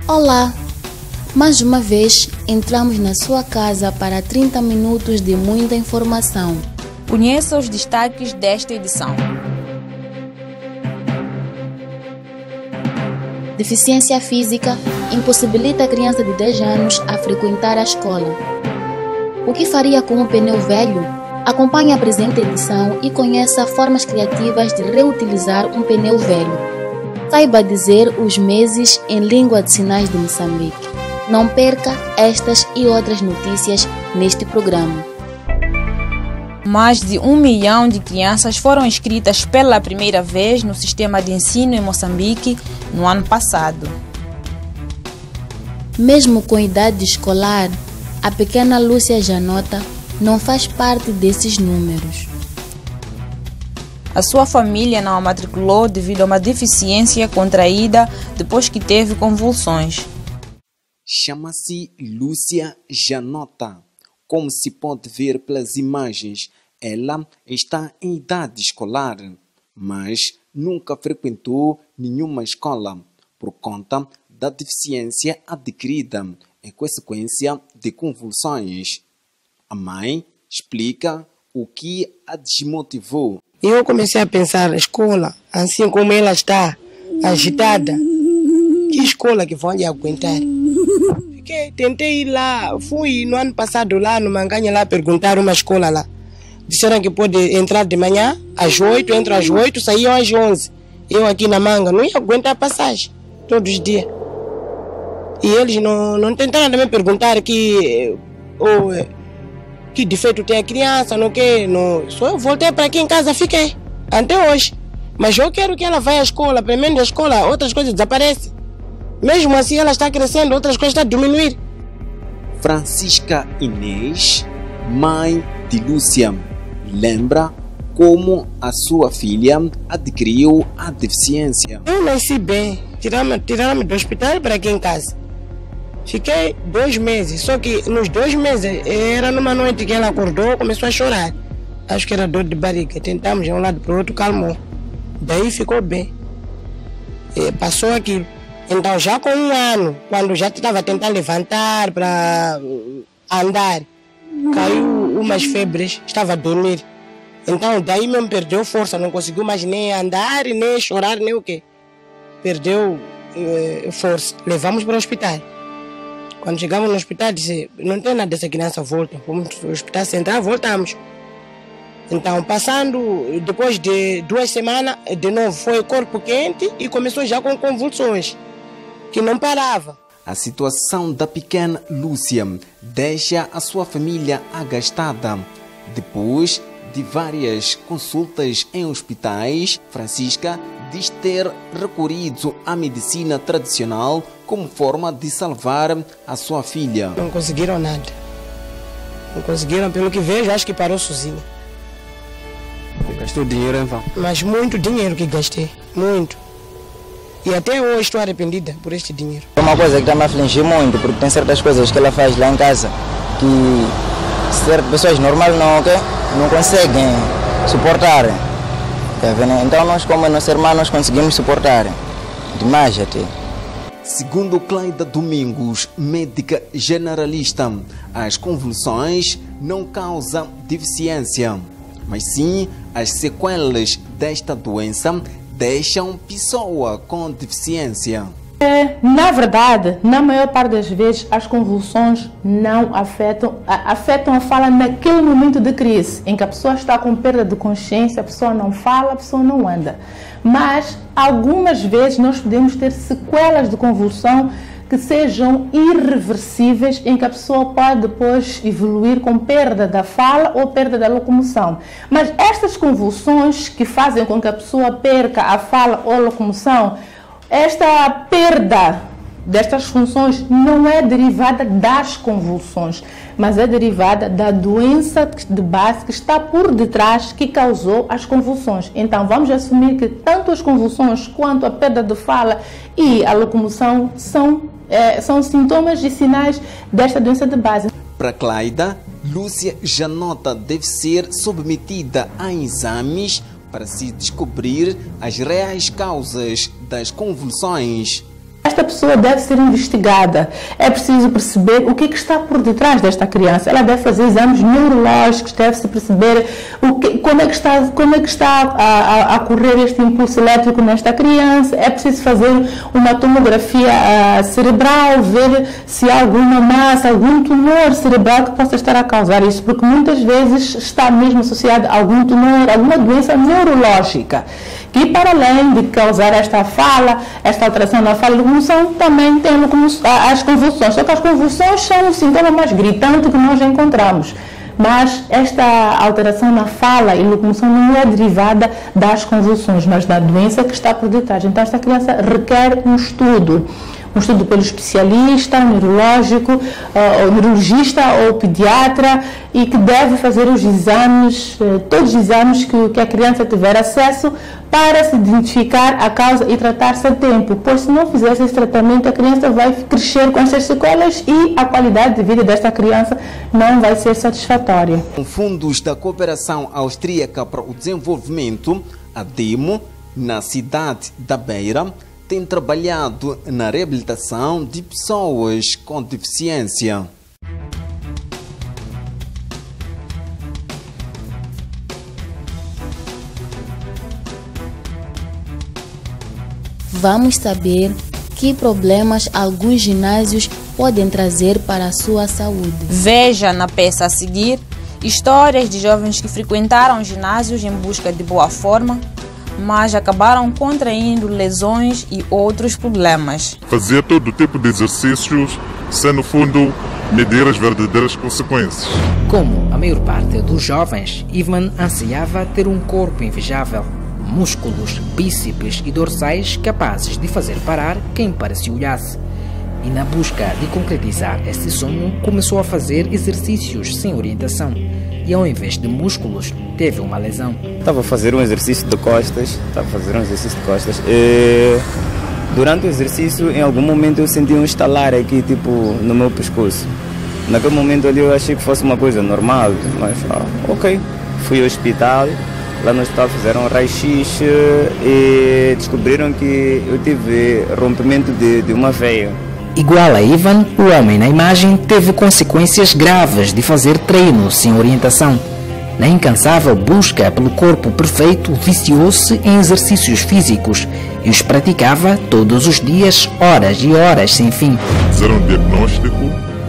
Olá! Mais uma vez, entramos na sua casa para 30 minutos de muita informação. Conheça os destaques desta edição. Deficiência física impossibilita a criança de 10 anos a frequentar a escola. O que faria com um pneu velho? Acompanhe a presente edição e conheça formas criativas de reutilizar um pneu velho. Saiba dizer os meses em língua de sinais de Moçambique. Não perca estas e outras notícias neste programa. Mais de 1 milhão de crianças foram inscritas pela primeira vez no sistema de ensino em Moçambique no ano passado. Mesmo com idade escolar, a pequena Lúcia Janota não faz parte desses números. A sua família não a matriculou devido a uma deficiência contraída depois que teve convulsões. Chama-se Lúcia Janota. Como se pode ver pelas imagens, ela está em idade escolar, mas nunca frequentou nenhuma escola por conta da deficiência adquirida em consequência de convulsões. A mãe explica o que a desmotivou. Eu comecei a pensar, escola, assim como ela está, agitada, que escola que vão lhe aguentar? Tentei ir lá, fui no ano passado lá no Manganha lá perguntar uma escola lá. Disseram que pode entrar de manhã às 8, entro às 8, saíam às 11. Eu aqui na Manga não ia aguentar a passagem todos os dias. E eles não tentaram também perguntar que defeito tem a criança, não quer. Não. Só eu voltei para aqui em casa, fiquei até hoje. Mas eu quero que ela vá à escola, pelo menos a escola, outras coisas desaparecem. Mesmo assim ela está crescendo, outras coisas estão a diminuir. Francisca Inês, mãe de Lúcia, lembra como a sua filha adquiriu a deficiência. Eu nasci bem, tiraram-me do hospital para aqui em casa. Fiquei 2 meses, só que nos 2 meses, era numa noite que ela acordou, começou a chorar. Acho que era dor de barriga, tentamos de um lado para o outro, calmou. Daí ficou bem. E passou aquilo. Então já com 1 ano, quando já estava tentando levantar para andar, caiu umas febres, estava a dormir. Então daí mesmo perdeu força, não conseguiu mais nem andar, nem chorar, nem o quê. Perdeu força. Levamos para o hospital. Quando chegamos no hospital, disse, não tem nada dessa criança, volta. Fomos para o hospital central, voltamos. Então, passando, depois de 2 semanas, de novo foi corpo quente e começou já com convulsões, que não parava. A situação da pequena Lúcia deixa a sua família agastada. Depois de várias consultas em hospitais, Francisca diz ter recorrido à medicina tradicional como forma de salvar a sua filha. Não conseguiram nada. Não conseguiram, pelo que vejo, acho que parou sozinha. Gastou dinheiro em vão? Mas muito dinheiro que gastei, muito. E até hoje estou arrependida por este dinheiro. É uma coisa que está me afligir muito, porque tem certas coisas que ela faz lá em casa que certas pessoas normais não conseguem suportar. Tá vendo? Então nós, como nossa irmã, nós conseguimos suportar. Demais até. Segundo Cleida Domingos, médica generalista, as convulsões não causam deficiência, mas sim as sequelas desta doença deixam pessoa com deficiência. Na verdade, na maior parte das vezes, as convulsões não afetam a fala naquele momento de crise, em que a pessoa está com perda de consciência, a pessoa não fala, a pessoa não anda. Mas, algumas vezes, nós podemos ter sequelas de convulsão que sejam irreversíveis, em que a pessoa pode depois evoluir com perda da fala ou perda da locomoção. Mas estas convulsões que fazem com que a pessoa perca a fala ou a locomoção, esta perda destas funções não é derivada das convulsões, mas é derivada da doença de base que está por detrás que causou as convulsões. Então vamos assumir que tanto as convulsões quanto a perda de fala e a locomoção são sintomas e sinais desta doença de base. Para Cleida, Lúcia Janota deve ser submetida a exames para se descobrir as reais causas das convulsões. esta pessoa deve ser investigada. É preciso perceber o que está por detrás desta criança. Ela deve fazer exames neurológicos, deve-se perceber como é que está a ocorrer este impulso elétrico nesta criança. É preciso fazer uma tomografia cerebral, ver se há alguma massa, algum tumor cerebral que possa estar a causar isso, porque muitas vezes está mesmo associado a algum tumor, alguma doença neurológica, que para além de causar esta alteração na fala e locomoção, também tem as convulsões. Só que as convulsões são o sintoma mais gritante que nós encontramos. Mas esta alteração na fala e locomoção não é derivada das convulsões, mas da doença que está por detrás. Então, esta criança requer um estudo pelo especialista, neurológico, ou neurologista ou pediatra, e que deve fazer os exames, todos os exames que a criança tiver acesso, para se identificar a causa e tratar-se a tempo, pois se não fizer esse tratamento, a criança vai crescer com estas sequelas e a qualidade de vida desta criança não vai ser satisfatória. Com fundos da Cooperação Austríaca para o Desenvolvimento, a DEMO, na cidade da Beira, tem trabalhado na reabilitação de pessoas com deficiência. Vamos saber que problemas alguns ginásios podem trazer para a sua saúde. Veja na peça a seguir histórias de jovens que frequentaram ginásios em busca de boa forma, mas acabaram contraindo lesões e outros problemas. Fazia todo tipo de exercícios sem, no fundo, medir as verdadeiras consequências. Como a maior parte dos jovens, Ivan ansiava ter um corpo invejável, músculos, bíceps e dorsais capazes de fazer parar quem para se olhasse. E na busca de concretizar esse sonho, começou a fazer exercícios sem orientação. E ao invés de músculos, teve uma lesão. Estava a fazer um exercício de costas, e durante o exercício, em algum momento eu senti um estalar aqui, tipo, no meu pescoço. Naquele momento ali eu achei que fosse uma coisa normal, mas ok. Fui ao hospital, lá no hospital fizeram um raio-x e descobriram que eu tive rompimento de uma veia. Igual a Ivan, o homem na imagem teve consequências graves de fazer treino sem orientação. Na incansável busca pelo corpo perfeito, viciou-se em exercícios físicos e os praticava todos os dias, horas e horas sem fim. Fizeram um diagnóstico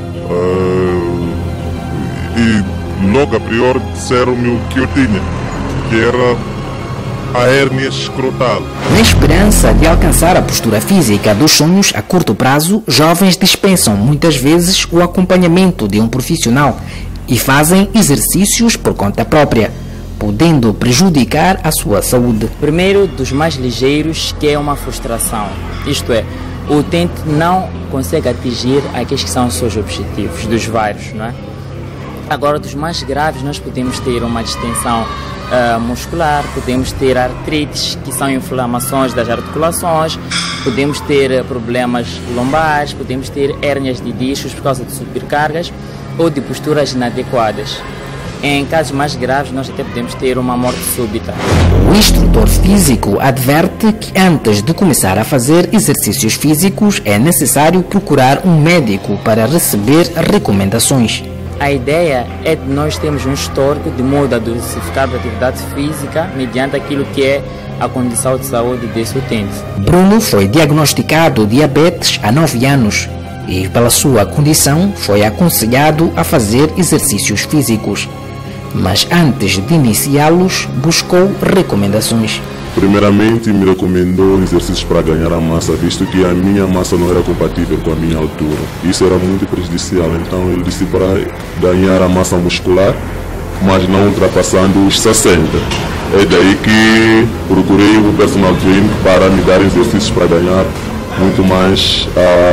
e logo a priori disseram-me o que eu tinha, que era a hérnia escrotal. Na esperança de alcançar a postura física dos sonhos a curto prazo, jovens dispensam muitas vezes o acompanhamento de um profissional e fazem exercícios por conta própria, podendo prejudicar a sua saúde. Primeiro, dos mais ligeiros, que é uma frustração. Isto é, o utente não consegue atingir aqueles que são os seus objetivos, dos vários, não é? Agora, dos mais graves, nós podemos ter uma distensão muscular, podemos ter artrites, que são inflamações das articulações, podemos ter problemas lombares, podemos ter hérnias de discos por causa de supercargas ou de posturas inadequadas. Em casos mais graves, nós até podemos ter uma morte súbita. O instrutor físico adverte que antes de começar a fazer exercícios físicos é necessário procurar um médico para receber recomendações. A ideia é de nós termos um histórico de modo a diversificar a atividade física mediante aquilo que é a condição de saúde desse utente. Bruno foi diagnosticado diabetes há 9 anos e, pela sua condição, foi aconselhado a fazer exercícios físicos. Mas antes de iniciá-los, buscou recomendações. Primeiramente, me recomendou exercícios para ganhar a massa, visto que a minha massa não era compatível com a minha altura. Isso era muito prejudicial, então ele disse para ganhar a massa muscular, mas não ultrapassando os 60. É daí que procurei o personal trainer para me dar exercícios para ganhar muito mais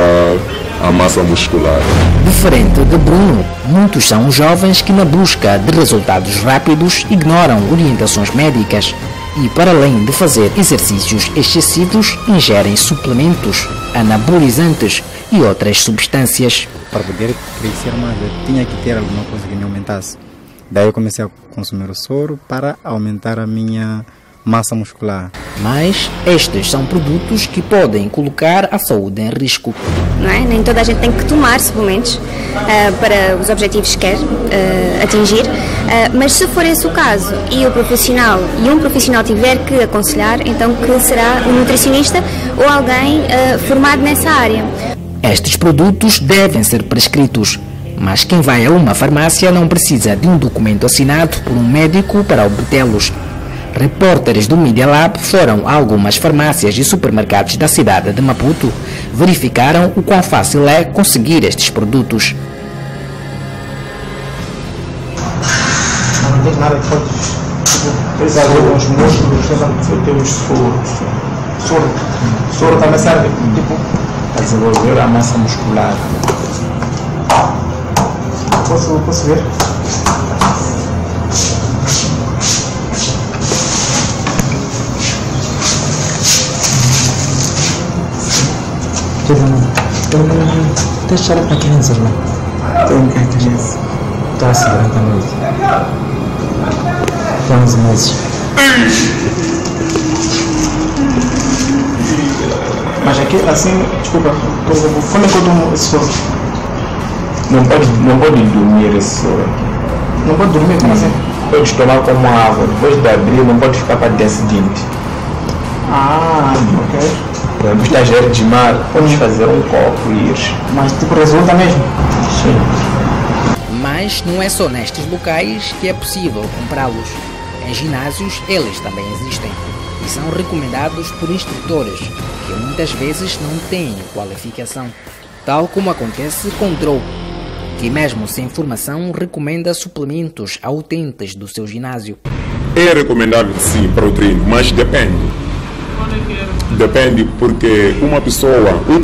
a massa muscular. Diferente de Bruno, muitos são os jovens que, na busca de resultados rápidos, ignoram orientações médicas e, para além de fazer exercícios excessivos, ingerem suplementos, anabolizantes e outras substâncias. Para poder crescer mais, eu tinha que ter alguma coisa que me aumentasse. Daí eu comecei a consumir o soro para aumentar a minha massa muscular. Mas estes são produtos que podem colocar a saúde em risco. Não é? Nem toda a gente tem que tomar suplementos para os objetivos que quer atingir, mas se for esse o caso e um profissional tiver que aconselhar, então que será um nutricionista ou alguém formado nessa área. Estes produtos devem ser prescritos, mas quem vai a uma farmácia não precisa de um documento assinado por um médico para obtê-los. Repórteres do Media Lab foram a algumas farmácias e supermercados da cidade de Maputo, verificaram o quão fácil é conseguir estes produtos. Não tem nada que pode pesar os músculos, ter os soro. Soro também serve para desenvolver a massa muscular. Posso ver? Deixa ela para crianças, não? Tem que a criança. Está a segurar a noite. Tem 11 meses. Mas aqui, assim, desculpa, como é que eu tomo esse soro? Não pode dormir esse soro. Não pode dormir? Como assim? Pode tomar como água. Depois de abrir, não pode ficar para o dia seguinte. Ah, ok. Por exemplo, estagiário de mar, podes fazer um copo e ir. Mas tipo, resulta mesmo? Sim. Mas não é só nestes locais que é possível comprá-los. Em ginásios, eles também existem e são recomendados por instrutores que muitas vezes não têm qualificação. Tal como acontece com Drow, que mesmo sem formação recomenda suplementos a utentes do seu ginásio. É recomendável sim para o treino, mas depende. Depende porque uma pessoa, um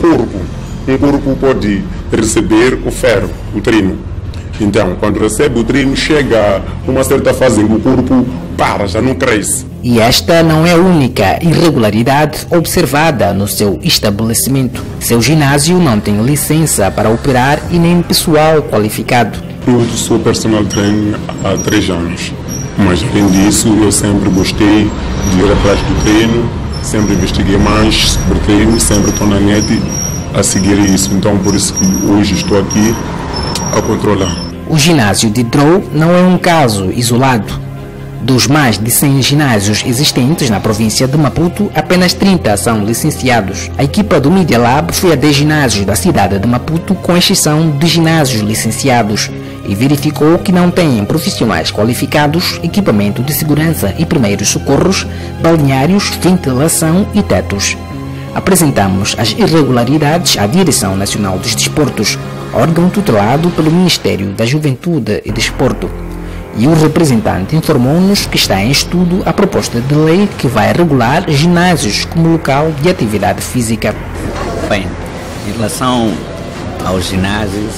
corpo pode receber o ferro, o treino. Então, quando recebe o treino, chega a uma certa fase em que o corpo para, já não cresce. E esta não é a única irregularidade observada no seu estabelecimento. Seu ginásio não tem licença para operar e nem pessoal qualificado. Eu sou personal trainer há 3 anos, mas além disso, eu sempre gostei de ir atrás do treino, sempre investiguei mais sobre treino, sempre estou na net a seguir isso. Então, por isso que hoje estou aqui a controlar. O ginásio de Drow não é um caso isolado. Dos mais de 100 ginásios existentes na província de Maputo, apenas 30 são licenciados. A equipa do Media Lab foi a 10 ginásios da cidade de Maputo, com exceção de ginásios licenciados, e verificou que não têm profissionais qualificados, equipamento de segurança e primeiros socorros, balneários, ventilação e tetos. Apresentamos as irregularidades à Direção Nacional dos Desportos, órgão tutelado pelo Ministério da Juventude e Desporto. E o representante informou-nos que está em estudo a proposta de lei que vai regular ginásios como local de atividade física. Bem, em relação aos ginásios,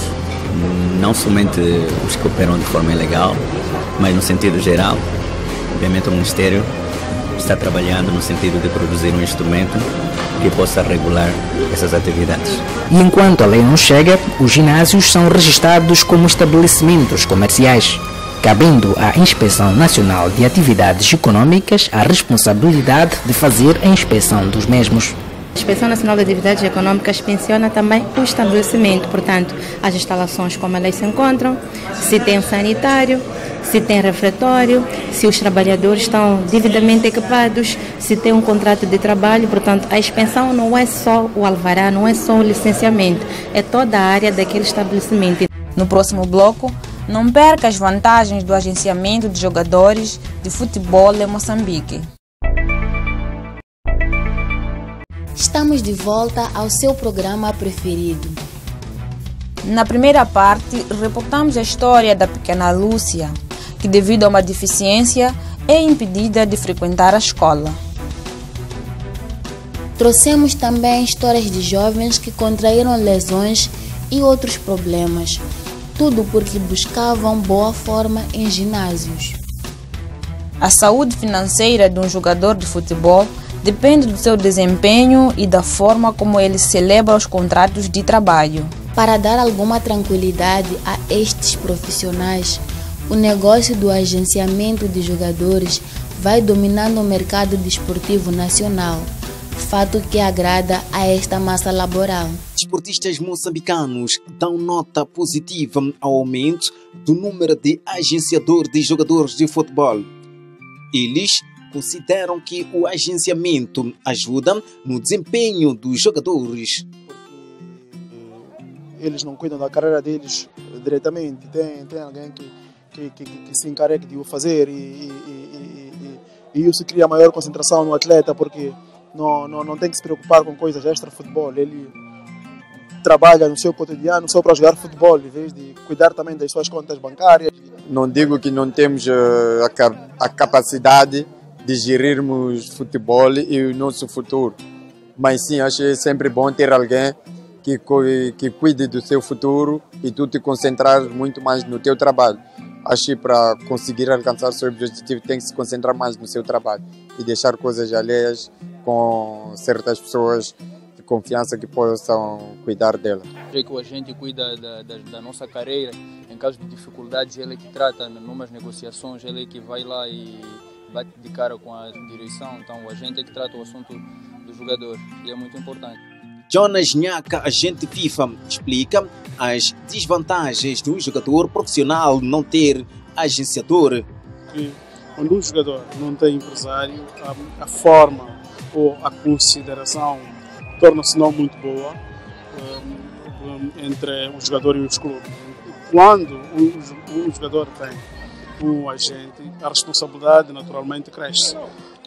não somente os que operam de forma ilegal, mas no sentido geral, obviamente o Ministério está trabalhando no sentido de produzir um instrumento que possa regular essas atividades. E enquanto a lei não chega, os ginásios são registrados como estabelecimentos comerciais, cabendo à Inspeção Nacional de Atividades Econômicas a responsabilidade de fazer a inspeção dos mesmos. A Inspeção Nacional de Atividades Econômicas inspeciona também o estabelecimento, portanto, as instalações como elas se encontram, se tem sanitário, se tem refeitório, se os trabalhadores estão devidamente equipados, se tem um contrato de trabalho. Portanto, a inspeção não é só o alvará, não é só o licenciamento, é toda a área daquele estabelecimento. No próximo bloco, não perca as vantagens do agenciamento de jogadores de futebol em Moçambique. Estamos de volta ao seu programa preferido. Na primeira parte, reportamos a história da pequena Lúcia, que devido a uma deficiência é impedida de frequentar a escola. Trouxemos também histórias de jovens que contraíram lesões e outros problemas, tudo porque buscavam boa forma em ginásios. A saúde financeira de um jogador de futebol depende do seu desempenho e da forma como ele celebra os contratos de trabalho. Para dar alguma tranquilidade a estes profissionais, o negócio do agenciamento de jogadores vai dominando o mercado desportivo nacional, fato que agrada a esta massa laboral. Desportistas moçambicanos dão nota positiva ao aumento do número de agenciadores de jogadores de futebol. Eles consideram que o agenciamento ajuda no desempenho dos jogadores. Eles não cuidam da carreira deles diretamente, tem alguém que se encarregue de o fazer e isso cria maior concentração no atleta, porque não tem que se preocupar com coisas extra-futebol. Ele trabalha no seu cotidiano só para jogar futebol, em vez de cuidar também das suas contas bancárias. Não digo que não temos a capacidade de gerirmos futebol e o nosso futuro, mas sim, acho sempre bom ter alguém que cuide do seu futuro e tu te concentrar muito mais no teu trabalho. Acho que para conseguir alcançar o seu objetivo tem que se concentrar mais no seu trabalho e deixar coisas alheias com certas pessoas de confiança que possam cuidar dela. Que o agente cuida da nossa carreira, em caso de dificuldades ele é que trata numas negociações, ele é que vai lá e bate de cara com a direção, então o agente é que trata o assunto do jogador e é muito importante. Jonas Nhaka, agente FIFA, explica as desvantagens de um jogador profissional não ter agenciador. Quando um jogador não tem empresário, a forma ou a consideração torna-se não muito boa entre o jogador e os clubes. Quando um jogador tem um agente, a responsabilidade naturalmente cresce.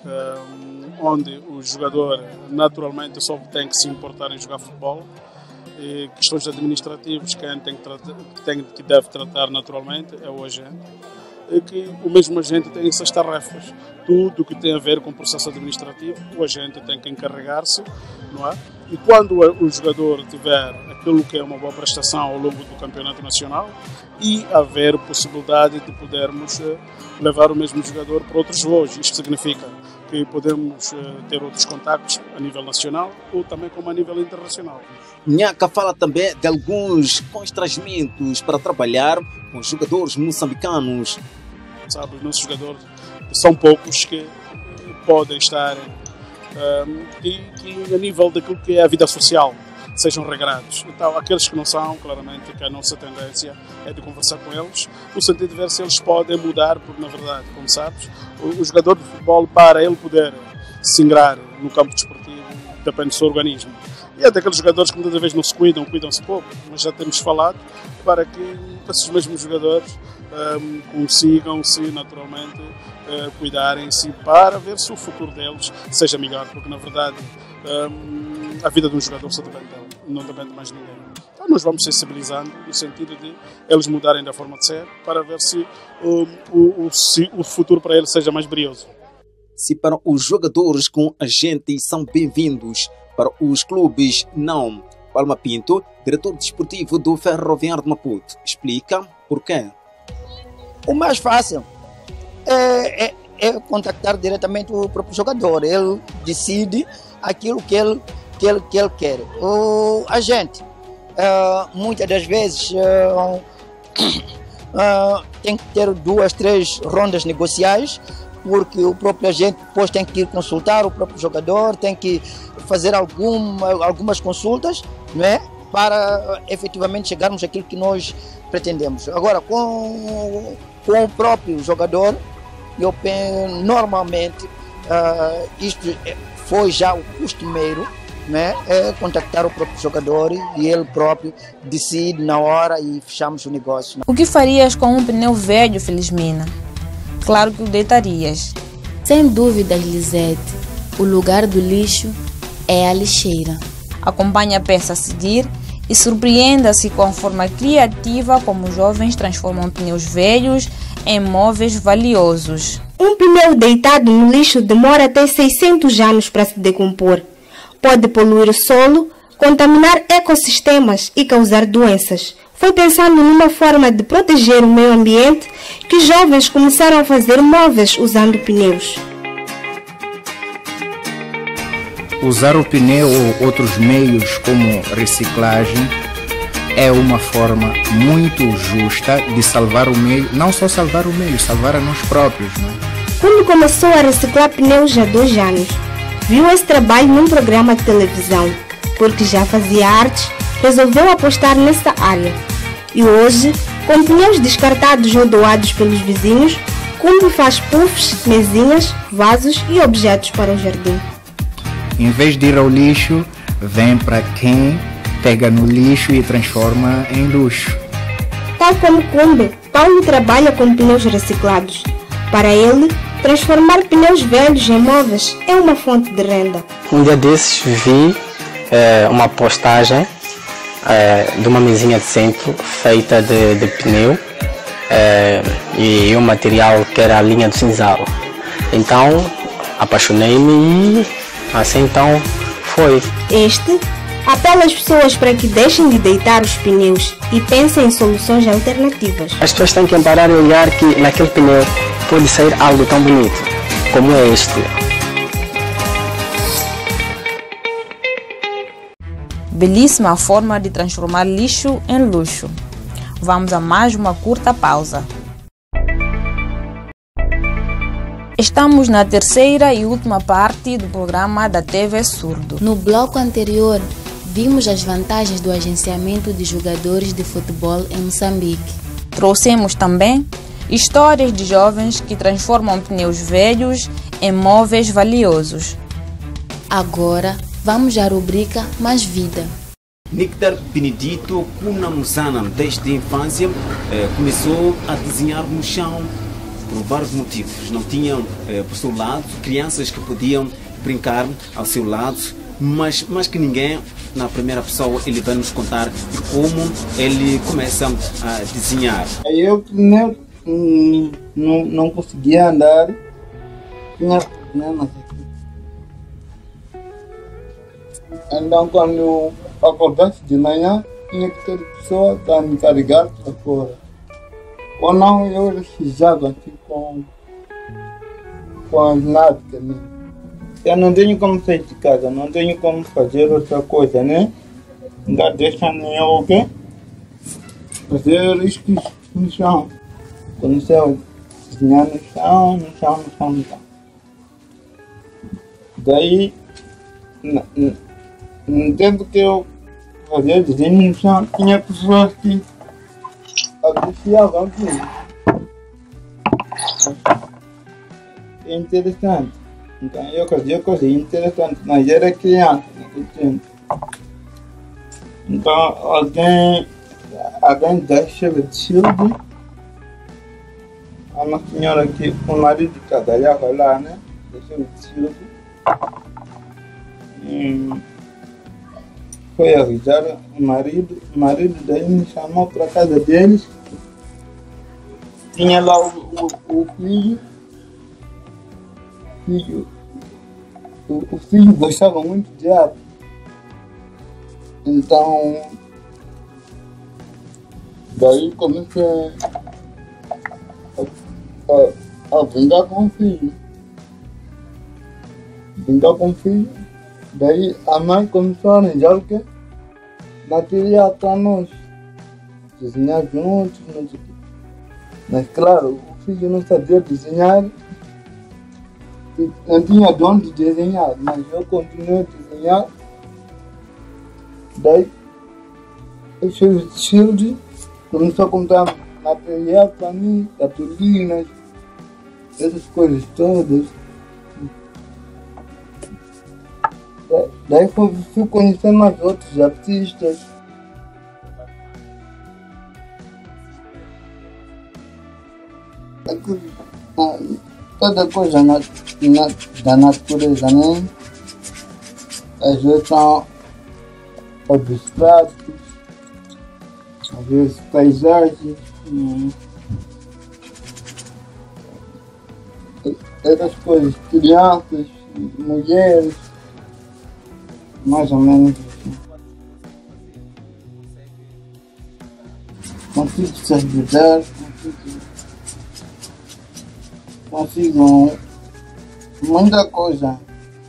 Onde o jogador naturalmente só tem que se importar em jogar futebol. E questões administrativas que deve tratar naturalmente é o agente. E que o mesmo agente tem essas tarefas. Tudo que tem a ver com o processo administrativo, o agente tem que encarregar-se, não é? E quando o jogador tiver aquilo que é uma boa prestação ao longo do campeonato nacional e haver possibilidade de podermos levar o mesmo jogador para outros voos. Isto significa que podemos ter outros contactos a nível nacional ou também como a nível internacional. Nhaka fala também de alguns constrangimentos para trabalhar com jogadores moçambicanos. Sabe, os nossos jogadores são poucos que podem estar que a nível daquilo que é a vida social sejam regrados. Então, aqueles que não são, claramente, que a nossa tendência é de conversar com eles, no sentido de ver se eles podem mudar, porque, na verdade, como sabes, o jogador de futebol, para ele poder se ingrar no campo desportivo, depende do seu organismo. E é daqueles jogadores que muitas vezes não se cuidam-se pouco, mas já temos falado para que esses mesmos jogadores consigam-se, naturalmente, cuidarem-se para ver se o futuro deles seja melhor, porque, na verdade, a vida de um jogador só depende dele, não depende mais de ninguém. Então nós vamos sensibilizando no sentido de eles mudarem da forma de ser para ver se o futuro para eles seja mais brilhoso. Se para os jogadores com agentes são bem-vindos, para os clubes não. Palma Pinto, diretor desportivo do Ferroviário de Maputo, explica por quê. O mais fácil é contactar diretamente o próprio jogador. Ele decide aquilo que ele quer. O agente, muitas das vezes, tem que ter 2, 3 rondas negociais, porque o próprio agente depois tem que ir consultar o próprio jogador, tem que fazer algumas consultas, não é? Para efetivamente chegarmos àquilo que nós pretendemos. Agora, com o próprio jogador, eu penso, normalmente, isto foi já o costumeiro, né? É contactar o próprio jogador e ele próprio decide na hora e fechamos o negócio. O que farias com um pneu velho, Felizmina? Claro que o deitarias. Sem dúvidas, Lisete, o lugar do lixo é a lixeira. Acompanhe a peça a seguir e surpreenda-se com a forma criativa como os jovens transformam pneus velhos em móveis valiosos. Um pneu deitado no lixo demora até 600 anos para se decompor. Pode poluir o solo, contaminar ecossistemas e causar doenças. Foi pensando numa forma de proteger o meio ambiente que os jovens começaram a fazer móveis usando pneus. Usar o pneu ou outros meios como reciclagem é uma forma muito justa de salvar o meio, não só salvar o meio, salvar a nós próprios, não é? quando começou a reciclar pneus há 2 anos. Viu esse trabalho num programa de televisão, porque já fazia artes, resolveu apostar nessa área. E hoje, com pneus descartados ou doados pelos vizinhos, Kumbi faz puffs, mesinhas, vasos e objetos para o jardim. Em vez de ir ao lixo, vem para quem pega no lixo e transforma em luxo. Tal como Kumbi, Paulo trabalha com pneus reciclados. Para ele, transformar pneus velhos em móveis é uma fonte de renda. Um dia desses vi uma postagem de uma mesinha de centro feita de pneu e o material que era a linha do cinzal. Então apaixonei-me e assim então foi. Este apela às pessoas para que deixem de deitar os pneus e pensem em soluções alternativas. As pessoas têm que parar e olhar que naquele pneu pode sair algo tão bonito como este. Belíssima forma de transformar lixo em luxo. Vamos a mais uma curta pausa. Estamos na terceira e última parte do programa da TV Surdo. No bloco anterior, vimos as vantagens do agenciamento de jogadores de futebol em Moçambique. Trouxemos também histórias de jovens que transformam pneus velhos em móveis valiosos. Agora, vamos à rubrica Mais Vida. Nectar Benedito Kuna Musana, desde a infância, começou a desenhar no chão por vários motivos. Não tinham, por seu lado, crianças que podiam brincar ao seu lado, mas mais que ninguém, na primeira pessoa, ele vai nos contar como ele começa a desenhar. Eu não conseguia andar, tinha problemas aqui. Então, quando eu acordasse de manhã, tinha que ter pessoa para me carregar para fora. Ou não, eu refugiava aqui com as náuticas, né? Eu não tenho como sair de casa, não tenho como fazer outra coisa, né? Ainda deixa-me eu, quê? Fazer riscos no chão. Comecei a desenhar no chão. Daí, no tempo que eu fazia desenho no chão, tinha pessoas que apreciavam aquilo. É interessante. Então eu fazia coisas interessantes, mas era criança naquele tempo. Então alguém da chave de Shield, a uma senhora que o marido trabalhava lá, né? Da chave de Shield. Foi avisar o marido daí me chamou para a casa deles. Tinha lá o filho. O filho gostava muito de arte. Então, daí comecei a brincar com o filho. Daí a mãe começou a arranjar o quê? Material para nós. Desenhar juntos, não sei o quê. Mas claro, o filho não sabia desenhar. Não tinha de onde desenhar, mas eu continuei a desenhar. Daí, o Shield começou a comprar material para mim, cartolinas, essas coisas todas. Daí fui conhecendo mais outros artistas. Toda coisa da natureza, né? Às vezes são abstratos, às vezes paisagens. Essas coisas, crianças, mulheres, mais ou menos assim. Consigo se ajudar, consigo muita coisa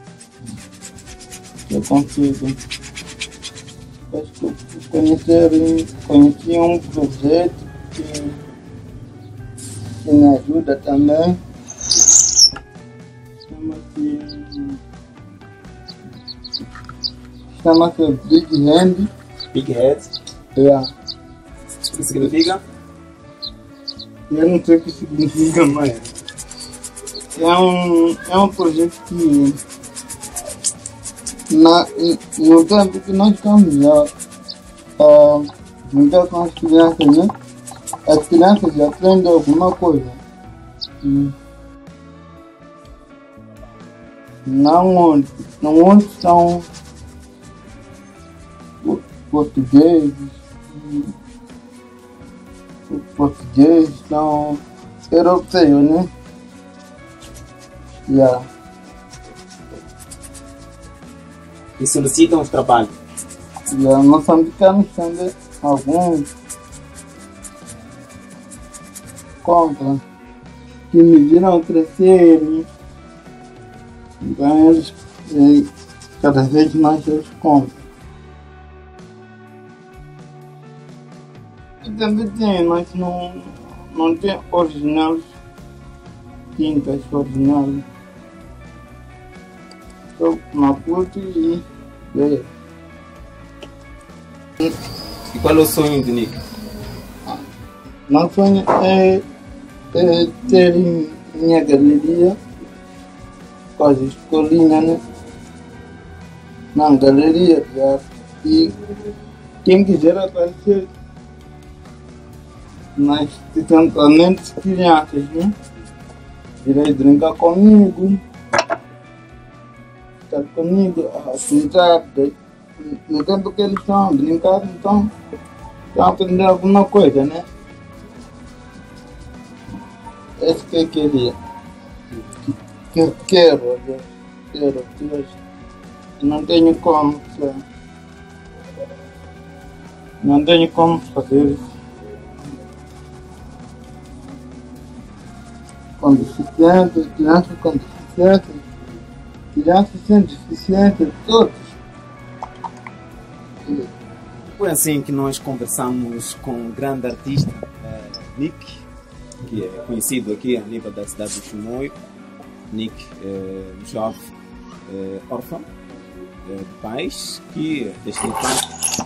que eu consigo. Acho que conheci um projeto que me ajuda também. Chama-se Big Hand. Big Head? Yeah. O que significa? Eu não sei o que significa, mas é um projeto que no tempo que nós estamos a brincar com as crianças, né? As crianças aprendem alguma coisa. Não onde são portugueses, são europeus, né? Yeah. E solicitam os trabalhos? Yeah, moçambicanos também, alguns contra, que me viram crescer, né? Então eles, cada vez mais eles compram. E também tem, mas não tem originais, tintas originais. Só Maputo e Beira. E qual é o sonho de Nick? Meu sonho é ter minha galeria, quase escolinha, né? Na galeria de arte. E quem quiser aparecer nas acampamentos de crianças, né? Irei brincar comigo, estar comigo, a pintar. No tempo que eles estão a brincar, então estão a aprender alguma coisa, né? Esse que eu queria. Que eu quero. Não tenho como. Não tenho como fazer isso. Com deficiência, crianças com deficiência, crianças sem deficiência, todos. Foi assim que nós conversamos com o grande artista Nick, que é conhecido aqui a nível da cidade do Chimoio. Nick, jovem órfão de pais que desde infância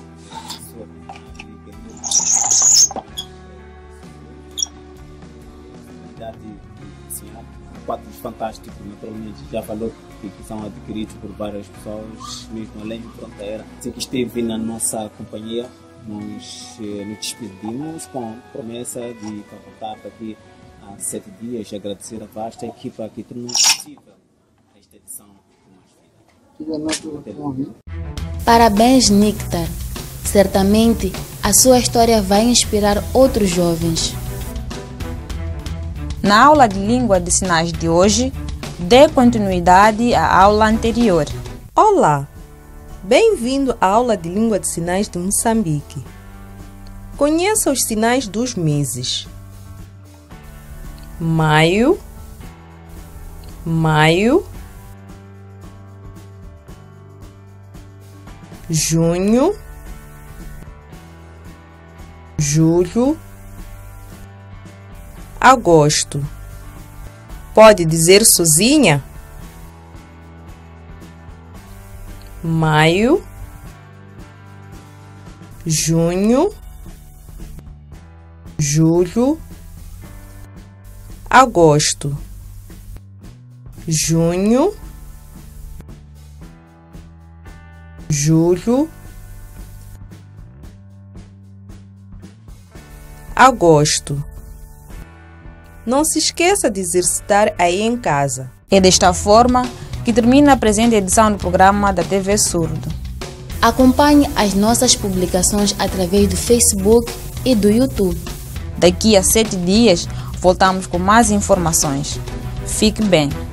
quadros fantásticos, naturalmente, já falou que são adquiridos por várias pessoas, mesmo além de fronteira. Assim que esteve na nossa companhia, nós nos despedimos com a promessa de voltar daqui a 7 dias, agradecer a vasta equipa que tornou possível esta edição do Mais Vida. Parabéns, Nictar. Certamente a sua história vai inspirar outros jovens. Na aula de língua de sinais de hoje, dê continuidade à aula anterior. Olá! Bem-vindo à aula de língua de sinais de Moçambique. Conheça os sinais dos meses. Maio, junho, julho, agosto. Pode dizer sozinha? Maio, junho, julho, agosto. Junho, julho, agosto. Não se esqueça de exercitar aí em casa. É desta forma que termina a presente edição do programa da TV Surdo. Acompanhe as nossas publicações através do Facebook e do YouTube. Daqui a 7 dias voltamos com mais informações. Fique bem.